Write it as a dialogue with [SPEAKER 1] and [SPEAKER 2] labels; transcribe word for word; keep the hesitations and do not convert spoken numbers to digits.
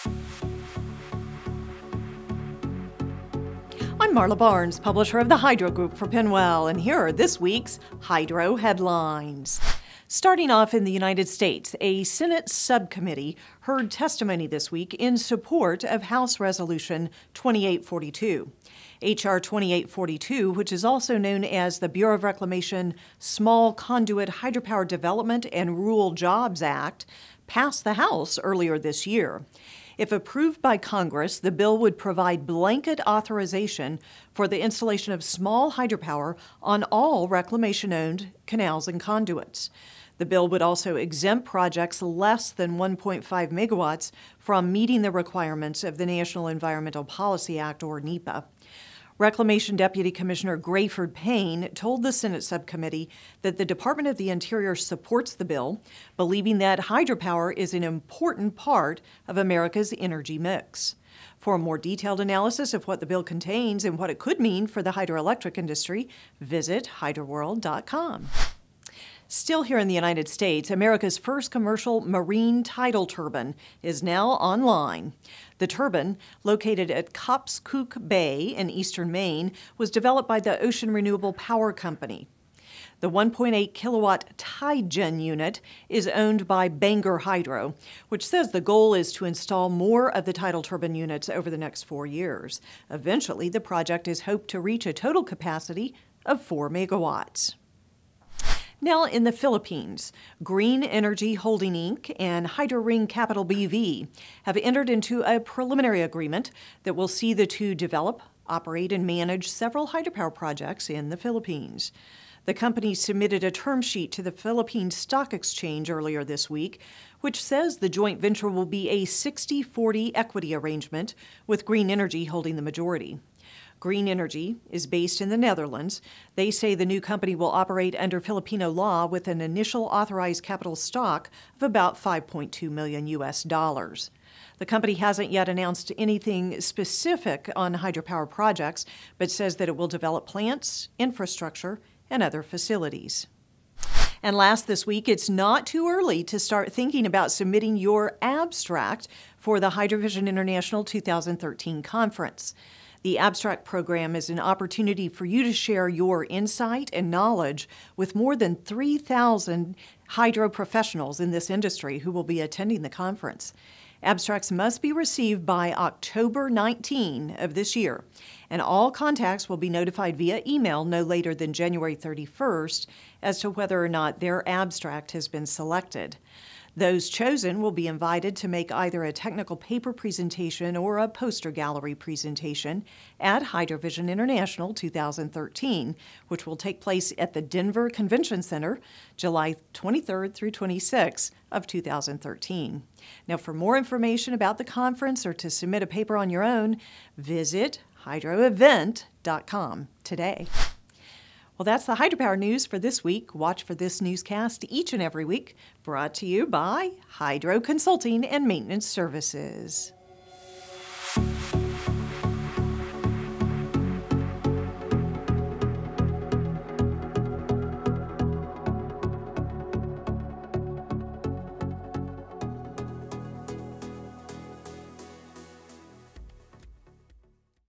[SPEAKER 1] I'm Marla Barnes, publisher of the Hydro Group for Penwell, and here are this week's Hydro headlines. Starting off in the United States, a Senate subcommittee heard testimony this week in support of House Resolution twenty-eight forty-two. H R twenty-eight forty-two, which is also known as the Bureau of Reclamation Small Conduit Hydropower Development and Rural Jobs Act, passed the House earlier this year. If approved by Congress, the bill would provide blanket authorization for the installation of small hydropower on all reclamation-owned canals and conduits. The bill would also exempt projects less than one point five megawatts from meeting the requirements of the National Environmental Policy Act, or NEPA. Reclamation Deputy Commissioner Grayford Payne told the Senate subcommittee that the Department of the Interior supports the bill, believing that hydropower is an important part of America's energy mix. For a more detailed analysis of what the bill contains and what it could mean for the hydroelectric industry, visit hydro world dot com. Still here in the United States, America's first commercial marine tidal turbine is now online. The turbine, located at Copscook Bay in eastern Maine, was developed by the Ocean Renewable Power Company. The one point eight kilowatt TideGen unit is owned by Bangor Hydro, which says the goal is to install more of the tidal turbine units over the next four years. Eventually, the project is hoped to reach a total capacity of four megawatts. Now in the Philippines, Green Energy Holding Incorporated and HydroRing Capital B V have entered into a preliminary agreement that will see the two develop, operate, and manage several hydropower projects in the Philippines. The company submitted a term sheet to the Philippine Stock Exchange earlier this week, which says the joint venture will be a sixty forty equity arrangement, with Green Energy holding the majority. Green Energy is based in the Netherlands. They say the new company will operate under Filipino law with an initial authorized capital stock of about five point two million U S dollars. The company hasn't yet announced anything specific on hydropower projects, but says that it will develop plants, infrastructure, and other facilities. And last this week, it's not too early to start thinking about submitting your abstract for the HydroVision International two thousand thirteen conference. The abstract program is an opportunity for you to share your insight and knowledge with more than three thousand hydro professionals in this industry who will be attending the conference. Abstracts must be received by October nineteenth of this year, and all contacts will be notified via email no later than January thirty-first as to whether or not their abstract has been selected. Those chosen will be invited to make either a technical paper presentation or a poster gallery presentation at HydroVision International two thousand thirteen, which will take place at the Denver Convention Center July twenty-third through twenty-sixth of two thousand thirteen. Now, for more information about the conference or to submit a paper on your own, visit hydro event dot com today. Well, that's the hydropower news for this week. Watch for this newscast each and every week, brought to you by Hydro Consulting and Maintenance Services.